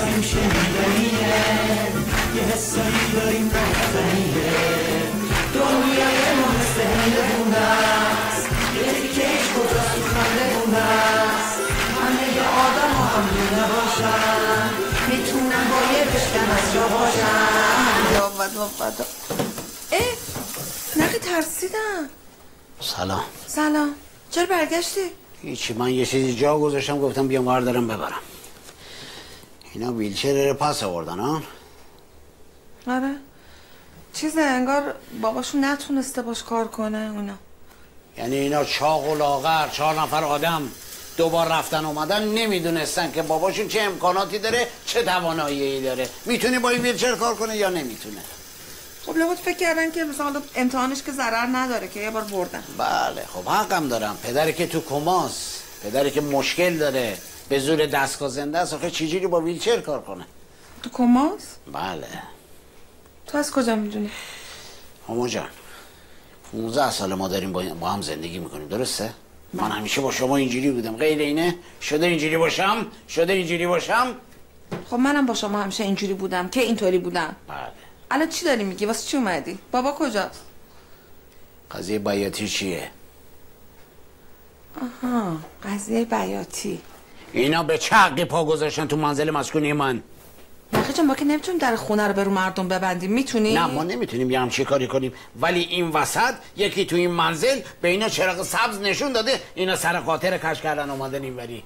داریم شنیدنیه، یه حسایی داریم نگفتنیه. دنیای ما مثل هندونست، یه تیکهش کجاست تو خندونست. همه ی آدم ها هم دونه باشن، میتونن با یه بشکن از جا باشن. یا بدا نقی ترسیدم. سلام. سلام. چرا برگشتی؟ هیچی، من یه چیزی جا گذاشتم گفتم بیام بردارم ببرم. اینا ویلچر رو پس آوردن ها؟ آره چیزه انگار باباشون نتونسته باش کار کنه اونا. یعنی اینا چاق و لاغر 4 نفر آدم دوبار رفتن اومدن نمیدونستن که باباشون چه امکاناتی داره چه توانایی داره، میتونه با این ویلچر کار کنه یا نمیتونه. خب لابد فکر کردن که مثلا امتحانش که ضرر نداره که یه بار بردن. بله خب حقم دارم. پدری که تو کماست، پدری که مشکل داره به زور دستگاه زنده است، آخه چجوری با ویلچر کار کنه؟ تو کماست؟ بله. تو از کجا میدونی؟ ماما جان 15 سال ما داریم با هم زندگی میکنیم، درسته؟ من همیشه با شما اینجوری بودم، غیر اینه؟ شده اینجوری باشم؟ شده اینجوری باشم؟ خب منم با شما همیشه اینجوری بودم که اینطوری بودم. بله. الان چی داری میگی؟ واسه چی اومدی؟ بابا کجاست؟ قضیه بیاتی چیه؟ آها قضیه بیاتی. اینا به چه حقی پا گذاشتن تو منزل مسکونی من؟ نخی جان ما که نمیتونیم در خونه رو به رو مردم ببندیم. میتونی؟ نه ما نمیتونیم یه همچی کاری کنیم، ولی این وسط یکی تو این منزل به اینا چراغ سبز نشون داده، اینا سر خاطر کش کردن اومدن اینوری.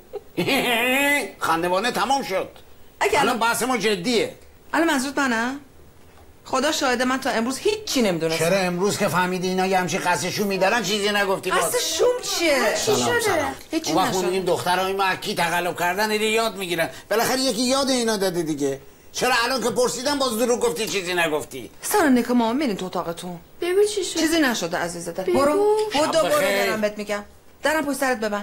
خندوانه تمام شد. الان بحث ما جدیه. الان منظورت منم؟ خدا شاهده من تا امروز هیچی نمیدونستم. چرا امروز که فهمیدی اینا یه همچین قصد شوم میدارن چیزی نگفتی؟ قصد شوم چیه؟ چی شده؟ هیچی نشده. وقتی میگیم دخترای ما کی تقلب کردن اینا یاد میگیرن، بالاخره یکی یاد اینا داده دیگه. چرا الان که پرسیدم باز دروغ گفتی چیزی نگفتی؟ سارا که مامان میرین تو اتاقتون. بگو چی شد؟ چیزی نشده عزیزه. برو دارم بهت میگم. درم پشت سرت ببند.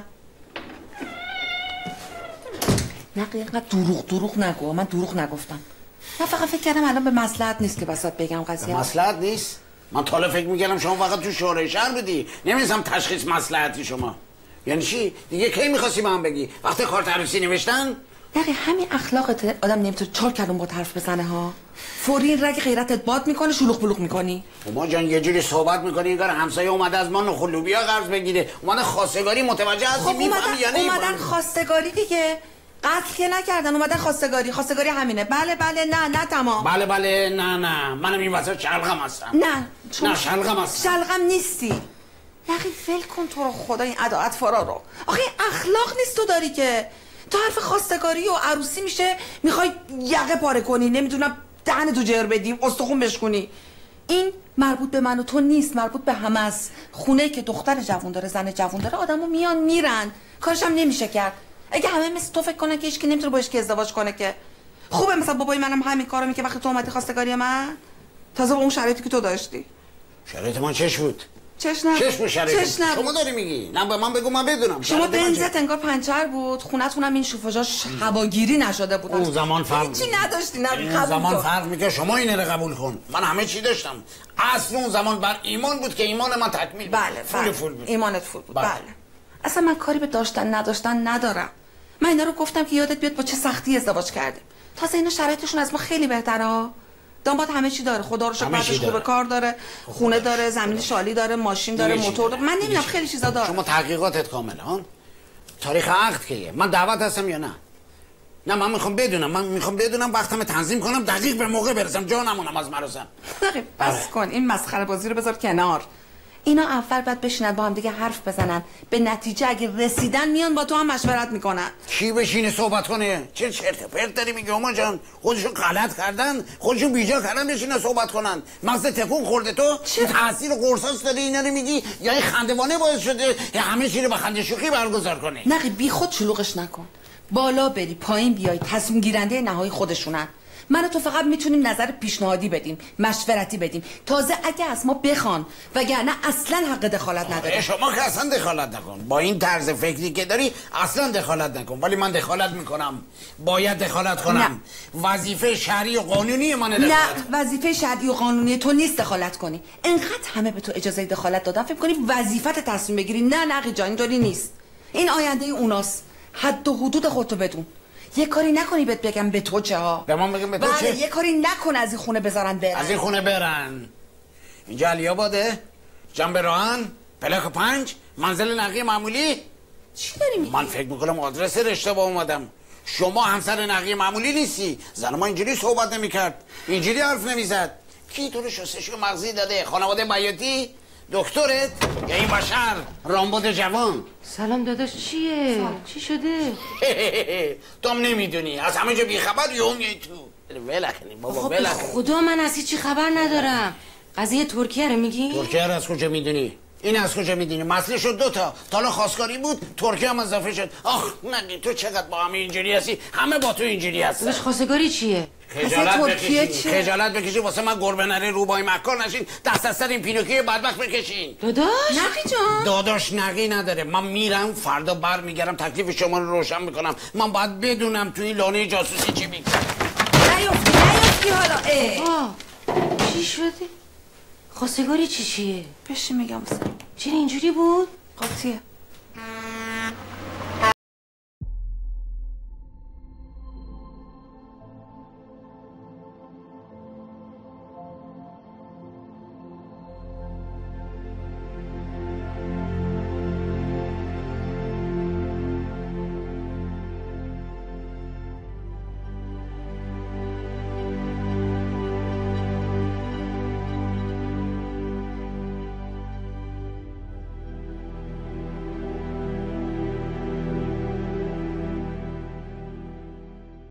نقی اینقدر دروغ نگو. من دروغ نگفتم. من فقط فکر کردم الان به مصلحت نیست که وسط بگم قضیه. به مصلحت نیست؟ من تا حالا فکر می‌کردم شما فقط تو شورای شهر بودی، نمی‌دونم تشخیص مصلحتی شما. یعنی چی؟ دیگه کی می‌خواستی به من بگی؟ وقتی کارت عروسی نوشتن؟ دقیقاً همین اخلاقت آدم نمیتونه 4 کلمه با حرف بزنه ها. فوری این رگ غیرتت باد میکنه، شلوغ بلوغ میکنی. ما جان یه جوری صحبت میکنی انگار همسایه اومده از ما نخل لوبیا قرض بگیره، اومده خواستگاری متوجه هستی؟ خب اومدن خواستگاری دیگه. قتل که نکردن، اومدن خواستگاری همینه. بله نه تمام. بله نه منم این واسه شلغم هستم. نه شلغم هستم. شلغم نیستی. یقی فل کن تو رو خدا این عداعت فرا رو. آخه اخلاق نیست تو داری که تو حرف خواستگاری و عروسی میشه میخوای یقه پاره کنی، نمیدونم دهن تو جر بدی، استخون بشکنی. این مربوط به من و تو نیست، مربوط به همه است. خونه که دختر جوون داره، زن جوون داره، آدمو میان میرن، کارش هم نمیشه کرد. اگه همه مثل تو فکر کنن که هیچ کی نمیتونه باش که ازدواج کنه که خوبه. مثلا بابای منم همین کارو میکنه وقتی تو اومدی خواستگاری من، تازه با اون شرایطی که تو داشتی. شرایط من چش بود؟ چش نبود. شما داری میگی؟ نه به من بگو من بدونم. شما بنزت انگار پنچر بود، خونتونم این شوفاژاش هواگیری نشده بود. اون زمان فرق چی نداشتی؟ نه اون زمان فرق میکنه. شما اینه رو قبول کن. من همه چی داشتم. اصل اون زمان بر ایمان بود که ایمان من تکمیل بود. بله فول بود. ایمانت فول بود. بله. اصلا من کاری به داشتن نداشتن ندارم. من اینا رو گفتم که یادت بیاد با چه سختی ازدواج کردیم. تازه اینا شرایطشون از ما خیلی بهتره. داماد همه چی داره، خدا رو شکر بعدش خوبه، کار داره، خونه داره، زمین شالی داره، ماشین داره، موتور داره. من نمیدونم خیلی چیزا داره. شما تحقیقاتت کامله ها؟ تاریخ عقد کیه؟ من دعوت هستم یا نه؟ نه من میخوام بدونم وقتم تنظیم کنم دقیق به موقع برسم، جا نمونم از مراسم. بس کن این مسخره بازی رو بذار کنار. اینا اول باید بشینن با هم دیگه حرف بزنن، به نتیجه اگه رسیدن میان با تو هم مشورت میکنن. کی بشینه صحبت کنه؟ چه چرت و پرت داری میگی اما جان؟ خودشون غلط کردن، خودشون بیجا کردن بشینه صحبت کنن. مغز تکون خورده تو؟ چه تاثیر قرصاص داری اینا رو میگی یا این خندوانه باعث شده یا همه چی رو با خنده شوخی برگزار کنی؟ نه بی خود شلوغش نکن. بالا بری پایین بیای، تصمیم گیرنده نهایی خودشونن. من و تو فقط میتونیم نظر پیشنهادی بدیم، مشورتی بدیم، تازه اگه از ما بخوان، وگرنه اصلا حق دخالت نداره. شما که اصلا دخالت نکن، با این طرز فکری که داری اصلا دخالت نکن. ولی من دخالت میکنم، باید دخالت کنم. وظیفه شرعی و قانونی منه دخالت. نه وظیفه شرعی و قانونی تو نیست دخالت کنی. انقدر همه به تو اجازه دخالت دادن فکر کنی وظیفت تصمیم بگیری. نه نقی جان اینطوری نیست. این آینده اوناست. حد و حدود خودتو بدون. یه کاری نکنی بهت بگم به تو چه ها. به من بگم به تو بله چه؟ یه کاری نکن از این خونه بذارن برن. از این خونه برن. اینجا علیاباده، جنب راهن، پلاک 5، منزل نقی معمولی. چی داری میگی؟ من فکر میکنم آدرس اشتباه اومدم. شما همسر نقی معمولی نیستی. زن ما اینجوری صحبت نمیکرد، اینجوری حرف نمیزد. کی تو رو شستشوی مغزی داده؟ خانواده بیاتی؟ دکترت یا این بشر رامبد جوان؟ سلام داداش چیه؟ چی شده؟ تو هم نمیدونی، از همه جا بیخبر یهو میای تو. ولکنی بابا خب ولکنی. خدا من از هیچی خبر ندارم. قضیه ترکیه رو میگی؟ ترکیه رو از کجا میدونی؟ این از کجا میدونی؟ مسئله شد 2 تا. تا حالا خواستگاری بود، ترکیه هم اضافه شد. آخ نگی تو چقدر با همه اینجوری هستی، همه با تو اینجوری هستن. داداش خواستگاری چیه؟ خجالت ترکیه بکشین، چیه؟ خجالت بکشین واسه من گربه نره روبای مکار نشین، دست از سر این پینوکیو بدبخت بکشین. داداش؟ نقی جان داداش نقی نداره. من میرم فردا برمیگردم تکلیف شما رو روشن میکنم. من باید بدونم توی لانه جاسوسی چی میگه. نیفتی حالا. چی شده؟ خواستگاری چیه؟ بشین میگم چرا اینجوری بود؟ قاطیه.